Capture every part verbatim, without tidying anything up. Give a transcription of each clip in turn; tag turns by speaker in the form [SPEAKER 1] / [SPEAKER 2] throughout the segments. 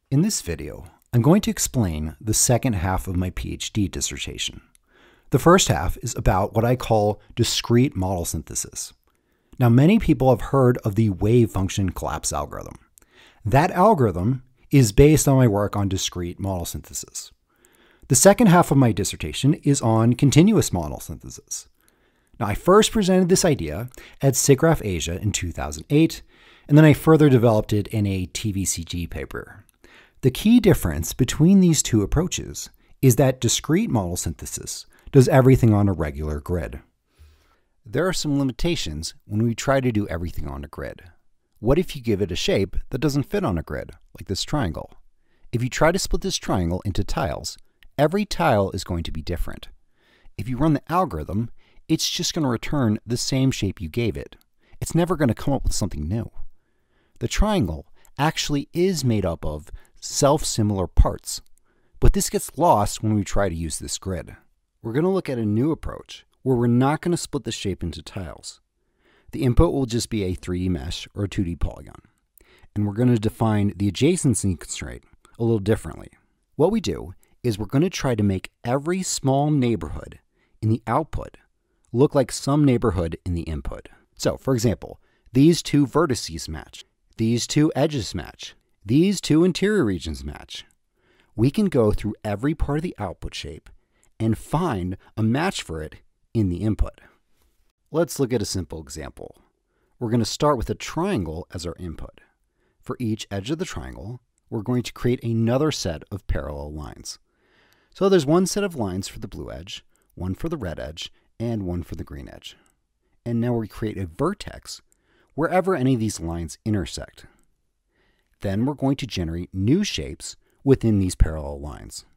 [SPEAKER 1] In this video, I'm going to explain the second half of my PhD dissertation. The first half is about what I call discrete model synthesis. Now, many people have heard of the wave function collapse algorithm. That algorithm is based on my work on discrete model synthesis. The second half of my dissertation is on continuous model synthesis. Now, I first presented this idea at SIGGRAPH Asia in two thousand eight, and then I further developed it in a T V C G paper. The key difference between these two approaches is that discrete model synthesis does everything on a regular grid. There are some limitations when we try to do everything on a grid. What if you give it a shape that doesn't fit on a grid, like this triangle? If you try to split this triangle into tiles, every tile is going to be different. If you run the algorithm, it's just going to return the same shape you gave it. It's never going to come up with something new. The triangle actually is made up of self-similar parts, but this gets lost when we try to use this grid. We're going to look at a new approach where we're not going to split the shape into tiles. The input will just be a three D mesh or a two D polygon, and we're going to define the adjacency constraint a little differently. What we do is we're going to try to make every small neighborhood in the output look like some neighborhood in the input. So, for example, these two vertices match, these two edges match, these two interior regions match. We can go through every part of the output shape and find a match for it in the input. Let's look at a simple example. We're going to start with a triangle as our input. For each edge of the triangle, we're going to create another set of parallel lines. So there's one set of lines for the blue edge, one for the red edge, and one for the green edge. And now we create a vertex wherever any of these lines intersect. Then we're going to generate new shapes within these parallel lines.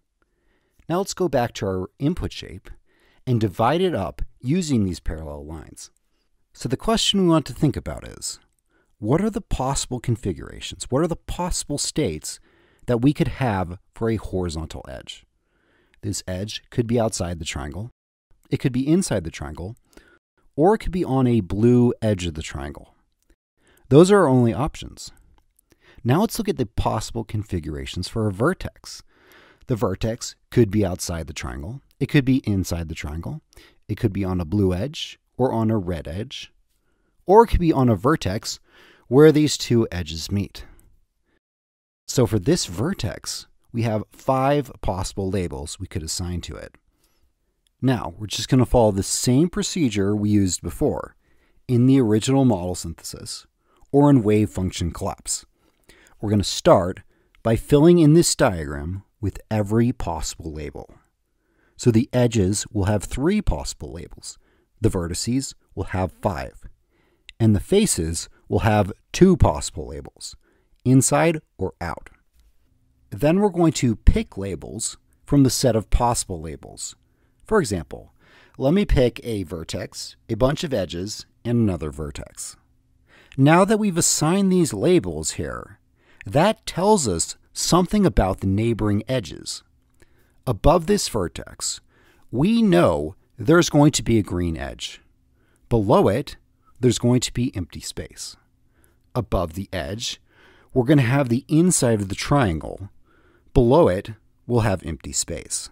[SPEAKER 1] Now let's go back to our input shape and divide it up using these parallel lines. So the question we want to think about is, what are the possible configurations? What are the possible states that we could have for a horizontal edge? This edge could be outside the triangle, it could be inside the triangle, or it could be on a blue edge of the triangle. Those are our only options. Now let's look at the possible configurations for a vertex. The vertex could be outside the triangle, it could be inside the triangle, it could be on a blue edge or on a red edge, or it could be on a vertex where these two edges meet. So for this vertex, we have five possible labels we could assign to it. Now, we're just going to follow the same procedure we used before in the original model synthesis or in wave function collapse. We're going to start by filling in this diagram with every possible label. So the edges will have three possible labels. The vertices will have five. And the faces will have two possible labels, inside or out. Then we're going to pick labels from the set of possible labels. For example, let me pick a vertex, a bunch of edges, and another vertex. Now that we've assigned these labels here, that tells us something about the neighboring edges. Above this vertex, we know there's going to be a green edge. Below it, there's going to be empty space. Above the edge, we're going to have the inside of the triangle. Below it, we'll have empty space.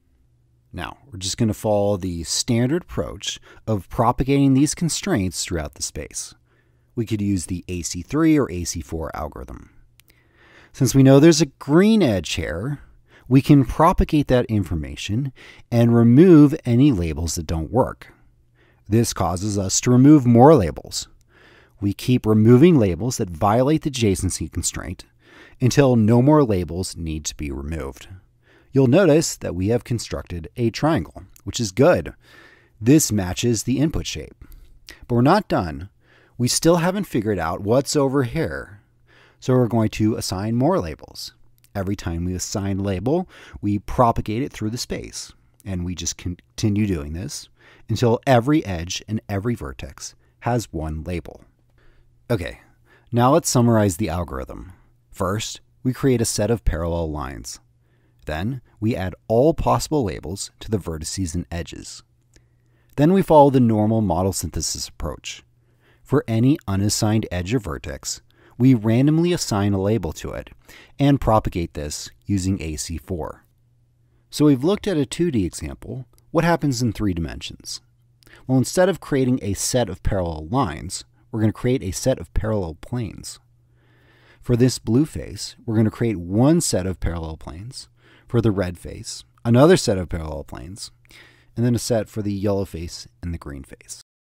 [SPEAKER 1] Now, we're just going to follow the standard approach of propagating these constraints throughout the space. We could use the A C three or A C four algorithm. Since we know there's a green edge here, we can propagate that information and remove any labels that don't work. This causes us to remove more labels. We keep removing labels that violate the adjacency constraint until no more labels need to be removed. You'll notice that we have constructed a triangle, which is good. This matches the input shape. But we're not done. We still haven't figured out what's over here. So we're going to assign more labels. Every time we assign a label, we propagate it through the space. And we just continue doing this until every edge and every vertex has one label. Okay, now let's summarize the algorithm. First, we create a set of parallel lines. Then, we add all possible labels to the vertices and edges. Then we follow the normal model synthesis approach. For any unassigned edge or vertex, we randomly assign a label to it and propagate this using A C four. So we've looked at a two D example. What happens in three dimensions? Well, instead of creating a set of parallel lines, we're going to create a set of parallel planes. For this blue face, we're going to create one set of parallel planes. For the red face, another set of parallel planes, and then a set for the yellow face and the green face.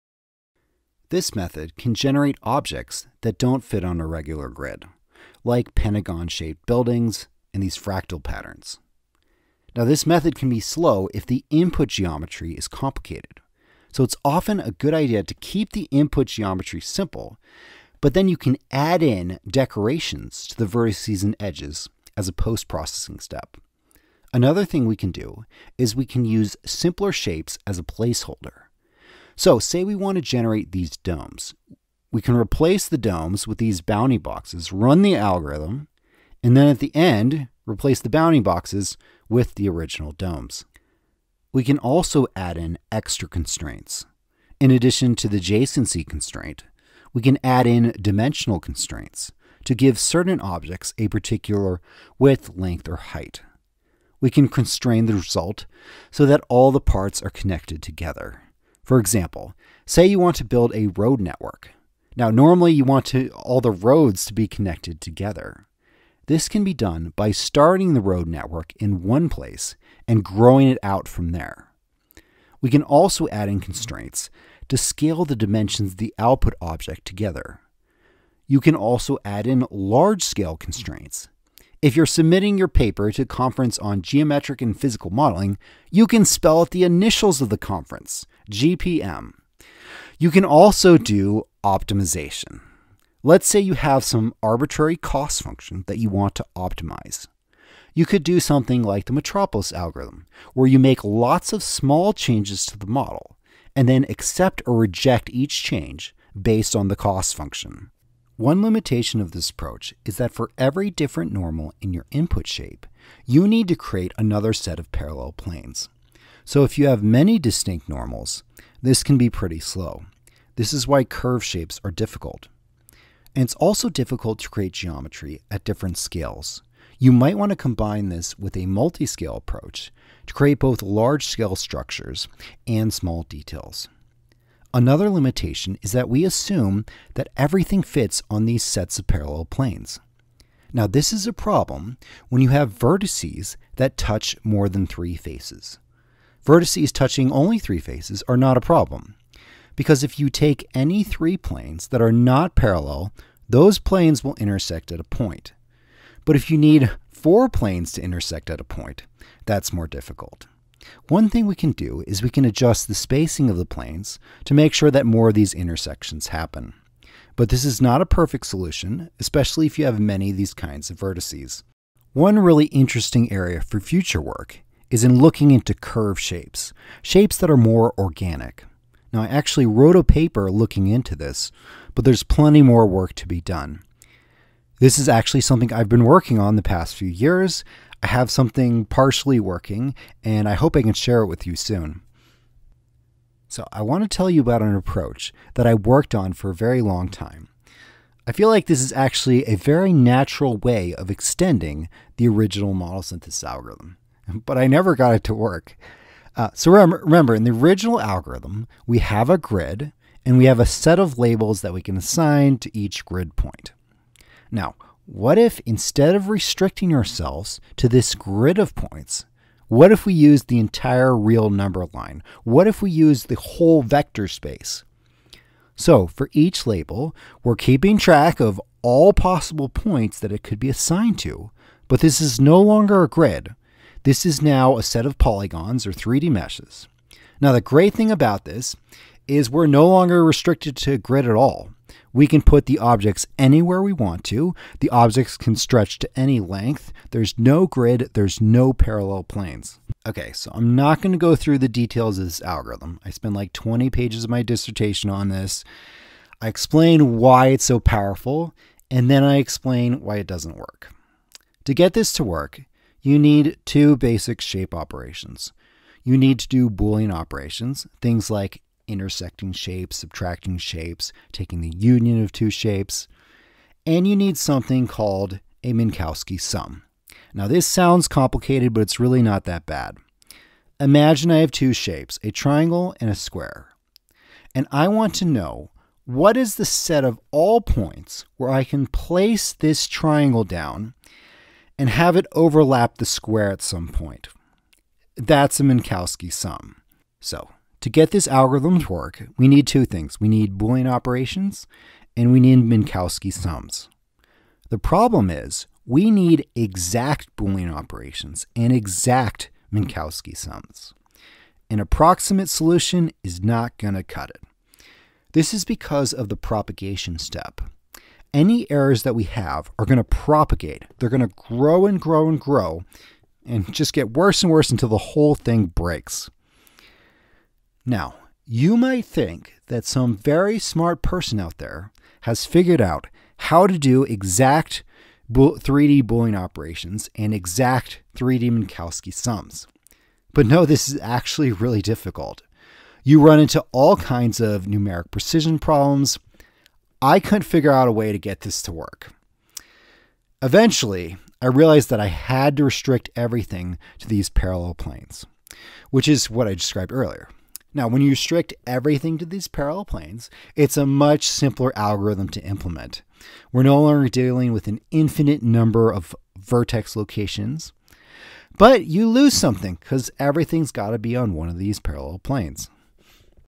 [SPEAKER 1] This method can generate objects that don't fit on a regular grid, like pentagon-shaped buildings and these fractal patterns. Now, this method can be slow if the input geometry is complicated. So it's often a good idea to keep the input geometry simple, but then you can add in decorations to the vertices and edges as a post-processing step. Another thing we can do is we can use simpler shapes as a placeholder. So say we want to generate these domes. We can replace the domes with these bounding boxes, run the algorithm, and then at the end, replace the bounding boxes with the original domes. We can also add in extra constraints. In addition to the adjacency constraint, we can add in dimensional constraints to give certain objects a particular width, length, or height. We can constrain the result so that all the parts are connected together. For example, say you want to build a road network. Now, normally you want to, all the roads to be connected together. This can be done by starting the road network in one place and growing it out from there. We can also add in constraints to scale the dimensions of the output object together. You can also add in large-scale constraints. If you're submitting your paper to a conference on geometric and physical modeling, you can spell out the initials of the conference, G P M. You can also do optimization. Let's say you have some arbitrary cost function that you want to optimize. You could do something like the Metropolis algorithm, where you make lots of small changes to the model, and then accept or reject each change based on the cost function. One limitation of this approach is that for every different normal in your input shape, you need to create another set of parallel planes. So if you have many distinct normals, this can be pretty slow. This is why curve shapes are difficult. And it's also difficult to create geometry at different scales. You might want to combine this with a multiscale approach to create both large-scale structures and small details. Another limitation is that we assume that everything fits on these sets of parallel planes. Now, this is a problem when you have vertices that touch more than three faces. Vertices touching only three faces are not a problem, because if you take any three planes that are not parallel, those planes will intersect at a point. But if you need four planes to intersect at a point, that's more difficult. One thing we can do is we can adjust the spacing of the planes to make sure that more of these intersections happen. But this is not a perfect solution, especially if you have many of these kinds of vertices. One really interesting area for future work is in looking into curve shapes, shapes that are more organic. Now, I actually wrote a paper looking into this, but there's plenty more work to be done. This is actually something I've been working on the past few years. I have something partially working, and I hope I can share it with you soon. So I want to tell you about an approach that I worked on for a very long time. I feel like this is actually a very natural way of extending the original model synthesis algorithm, but I never got it to work. Uh, so remember, remember, in the original algorithm, we have a grid, and we have a set of labels that we can assign to each grid point. Now, what if instead of restricting ourselves to this grid of points, what if we use the entire real number line? What if we use the whole vector space? So for each label, we're keeping track of all possible points that it could be assigned to, but this is no longer a grid. This is now a set of polygons or three D meshes. Now, the great thing about this is we're no longer restricted to a grid at all. We can put the objects anywhere we want to. The objects can stretch to any length. There's no grid. There's no parallel planes. Okay, so I'm not going to go through the details of this algorithm. I spent like twenty pages of my dissertation on this. I explain why it's so powerful, and then I explain why it doesn't work. To get this to work, you need two basic shape operations. You need to do Boolean operations, things like intersecting shapes, subtracting shapes, taking the union of two shapes. and you need something called a Minkowski sum. Now this sounds complicated, but it's really not that bad. Imagine I have two shapes, a triangle and a square. And I want to know what is the set of all points where I can place this triangle down and have it overlap the square at some point. That's a Minkowski sum. So to get this algorithm to work, we need two things. We need Boolean operations and we need Minkowski sums. The problem is we need exact Boolean operations and exact Minkowski sums. An approximate solution is not going to cut it. This is because of the propagation step. Any errors that we have are going to propagate. They're going to grow and grow and grow and just get worse and worse until the whole thing breaks. Now, you might think that some very smart person out there has figured out how to do exact three D Boolean operations and exact three D Minkowski sums. But no, this is actually really difficult. You run into all kinds of numeric precision problems. I couldn't figure out a way to get this to work. Eventually, I realized that I had to restrict everything to these parallel planes, which is what I described earlier. Now, when you restrict everything to these parallel planes, it's a much simpler algorithm to implement. We're no longer dealing with an infinite number of vertex locations, but you lose something because everything's got to be on one of these parallel planes.